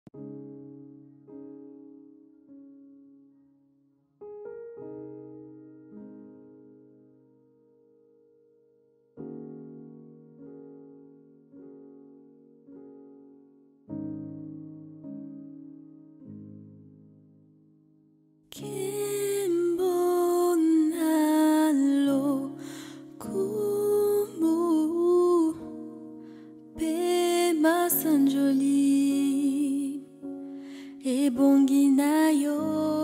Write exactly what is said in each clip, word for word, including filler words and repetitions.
Kimbonalo kumu pe masanjoli e bonginayo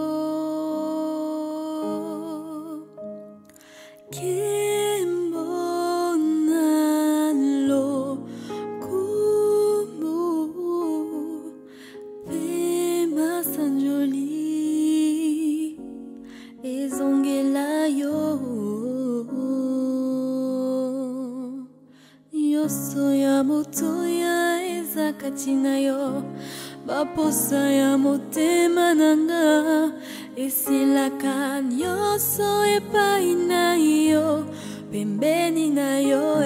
Kimbonalo kumu pe masanjoli ezongelayo yoso ya moto ya ezakati na yo baposa ya motema nanga esilaka nyonso epai na yo pembeni na yo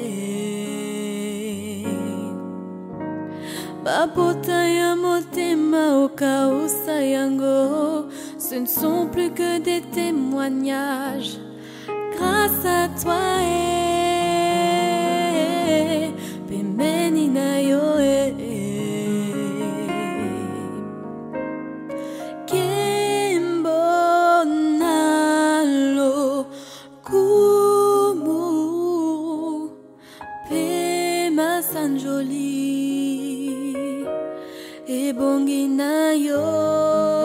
eh. Bapota ya motema okausa yango. Ce ne sont plus que des témoignages. Grâce à toi, eh, pembeni na yo, eh, Kimbonalo kumu pe masanjoli e bongina yo.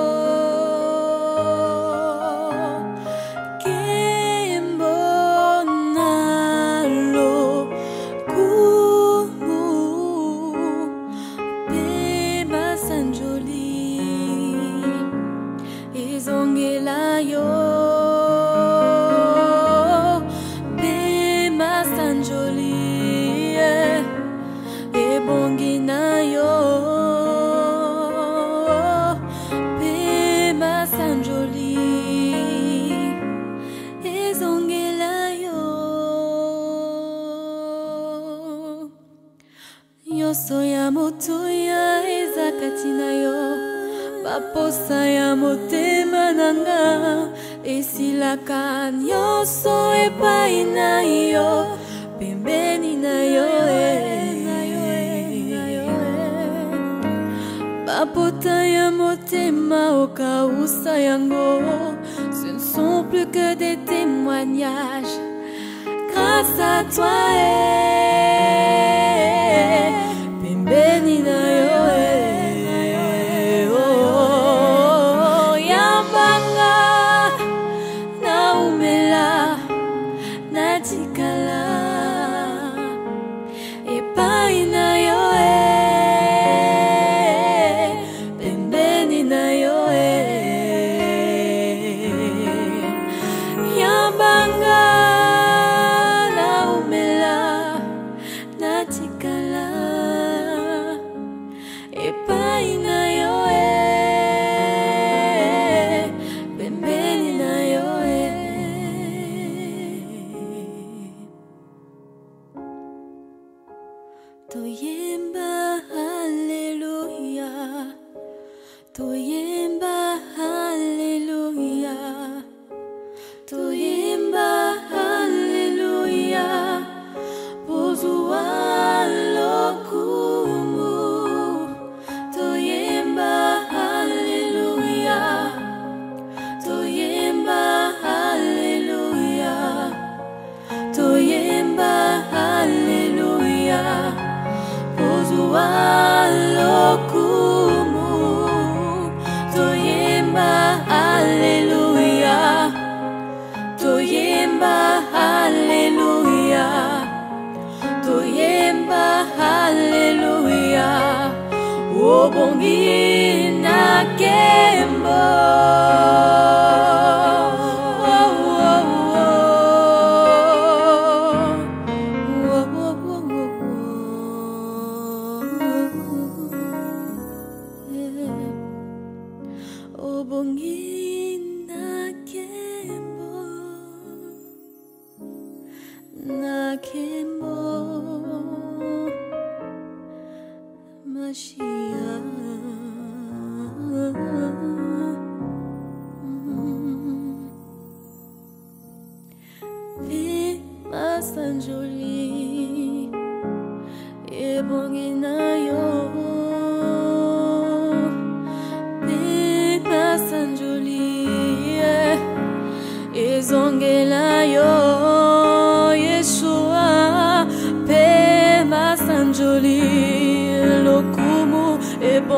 Yoso ya moto ya ezakati na yo baposa ya motema nanga esilaka nyonso epai na yo pembeni na yo bapota ya motema okausa yango. Ce ne sont plus que des témoignages. Grâce à toi, eh, pembeni na yo, eh, oh, yambanga na umela na tikala epai na yo, eh, pembeni na yo, eh, yambanga epai na yo, eh, pembeni na yo, eh. Toyemba haleluya, toyemba haleluya, toyemba haleluya, pozua lokumu. Toyemba haleluya, toyemba haleluya, toyemba haleluya, pozua lokumu. Toyemba haleluya, toyemba haleluya, toyemba haleluya. Obongi na kembo, oh, oh, oh. Oh, oh, oh, oh. Yeah. Obongi na kembo, na kembo Mashiach.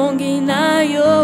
elongi na yo